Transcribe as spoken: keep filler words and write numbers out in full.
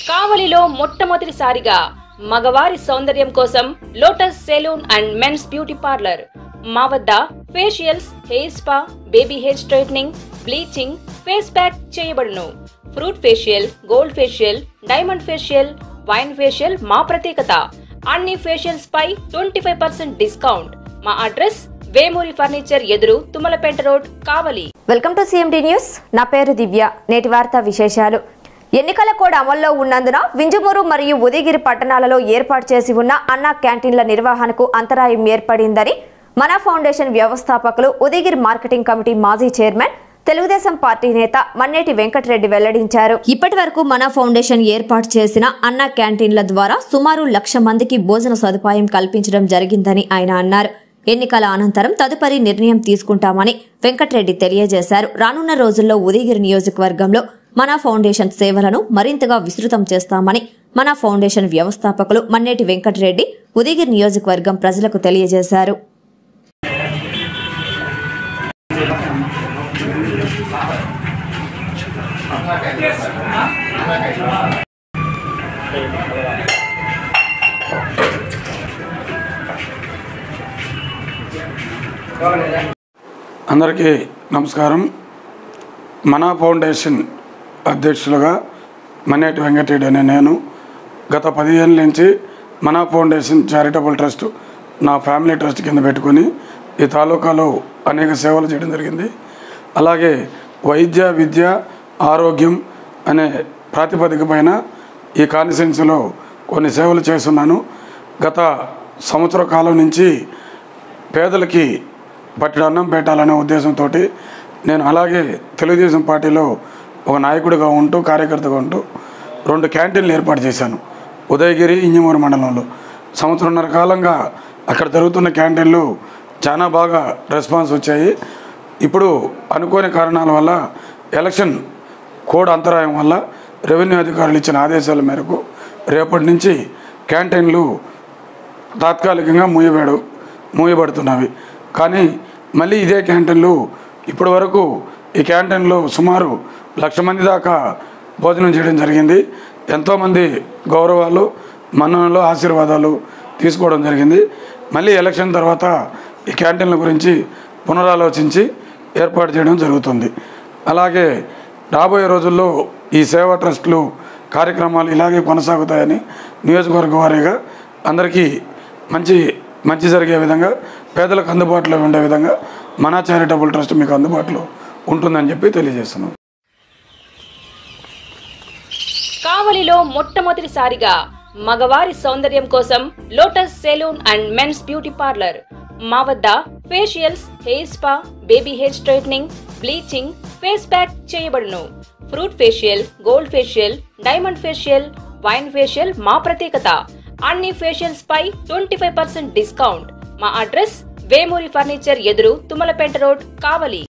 కావలిలో మొట్టమొదటిసారిగా మగవారి సౌందర్యం కోసం Lotus salon and men's beauty parlour. మా వద్ద facials, hair spa, baby hair straightening, bleaching, face pack చేయబడును. Fruit facial, gold facial, diamond facial, wine facial మా ప్రత్యేకత. అన్ని ఫేషియల్స్ పై ట్వంటీ ఫైవ్ పర్సెంట్ డిస్కౌంట్. మా అడ్రస్ వేమూరి ఫర్నిచర్ ఎదురు, Tummalapeta road, Kavali. Welcome to CMD news. నా పేరు దివ్య. నేటి వార్తా విశేషాలు. ఎన్నికల కోడ్ అమల్లో ఉన్నందున వింజమూరు మరియు ఉదయగిరి పట్టణాలలో ఏర్పాటు చేసి ఉన్న అన్నా క్యాంటీన్ల నిర్వహణకు అంతరాయం ఏర్పడిందని మనా ఫౌండేషన్ వ్యవస్థాపకులు, ఉదయగిరి మార్కెటింగ్ కమిటీ మాజీ చైర్మన్, తెలుగుదేశం పార్టీ నేత మన్నేటి వెంకటరెడ్డి వెల్లడించారు. ఇప్పటి వరకు మనా ఫౌండేషన్ ఏర్పాటు చేసిన అన్నా క్యాంటీన్ల ద్వారా సుమారు లక్ష మందికి భోజన సదుపాయం కల్పించడం జరిగిందని ఆయన అన్నారు. ఎన్నికల అనంతరం తదుపరి నిర్ణయం తీసుకుంటామని వెంకటరెడ్డి తెలియజేశారు. రానున్న రోజుల్లో ఉదయగిరి నియోజకవర్గంలో మనా ఫౌండేషన్ సేవలను మరింతగా విస్తృతం చేస్తామని మనా ఫౌండేషన్ వ్యవస్థాపకులు మన్నేటి వెంకటరెడ్డి ఉదయగిరి నియోజకవర్గం ప్రజలకు తెలియజేశారు. అందరికీ నమస్కారం. మనా ఫౌండేషన్ అధ్యక్షులుగా మన్నేటి వెంకటరెడ్డి అనే నేను గత పదిహేను నుంచి మనా ఫౌండేషన్ చారిటబుల్ ట్రస్ట్ నా ఫ్యామిలీ ట్రస్ట్ కింద పెట్టుకొని ఈ తాలూకాలో అనేక సేవలు చేయడం జరిగింది. అలాగే వైద్య, విద్య, ఆరోగ్యం అనే ప్రాతిపదిక పైన ఈ కాన్స్టిట్యున్సీలో కొన్ని సేవలు చేస్తున్నాను. గత సంవత్సర కాలం నుంచి పేదలకి పట్టెడు అన్నం పెట్టాలనే ఉద్దేశంతో నేను అలాగే తెలుగుదేశం పార్టీలో ఒక నాయకుడిగా ఉంటూ, కార్యకర్తగా ఉంటూ రెండు క్యాంటీన్లు ఏర్పాటు చేశాను ఉదయగిరి, ఇంజమూరు మండలంలో. సంవత్సరంన్నర కాలంగా అక్కడ జరుగుతున్న క్యాంటీన్లు చాలా బాగా రెస్పాన్స్ వచ్చాయి. ఇప్పుడు అనుకోని కారణాల వల్ల, ఎలక్షన్ కోడ్ అంతరాయం వల్ల రెవెన్యూ అధికారులు ఇచ్చిన ఆదేశాల మేరకు రేపటి నుంచి క్యాంటీన్లు తాత్కాలికంగా మూయబడు మూయబడుతున్నవి. కానీ మళ్ళీ ఇదే క్యాంటీన్లు ఇప్పటి వరకు ఈ క్యాంటీన్లో సుమారు లక్ష మంది దాకా భోజనం చేయడం జరిగింది. ఎంతోమంది గౌరవాలు, మన్ననలు, ఆశీర్వాదాలు తీసుకోవడం జరిగింది. మళ్ళీ ఎలక్షన్ తర్వాత ఈ క్యాంటీన్ల గురించి పునరాలోచించి ఏర్పాటు చేయడం జరుగుతుంది. అలాగే రాబోయే రోజుల్లో ఈ సేవా ట్రస్టులు కార్యక్రమాలు ఇలాగే కొనసాగుతాయని నియోజకవర్గ వారీగా అందరికీ మంచి మంచి జరిగే విధంగా, పేదలకు అందుబాటులో ఉండే విధంగా మనా చారిటబుల్ ట్రస్ట్ మీకు అందుబాటులో ఉంటుందని చెప్పి తెలియజేస్తున్నాం. కావలిలో మొట్టమొదటిసారిగా మగవారి సౌందర్యం కోసం Lotus salon and men's beauty parlour. మా వద్ద facials, hair spa, baby hair straightening, bleaching, face pack చేయబడును. Fruit facial, gold facial, diamond facial, wine facial మా ప్రత్యేకత. అన్ని ఫేషియల్స్ పై ట్వంటీ ఫైవ్ పర్సెంట్ డిస్కౌంట్. మా అడ్రస్ వేమూరి ఫర్నిచర్ ఎదురు, తుమ్మలపేట రోడ్, కావలి.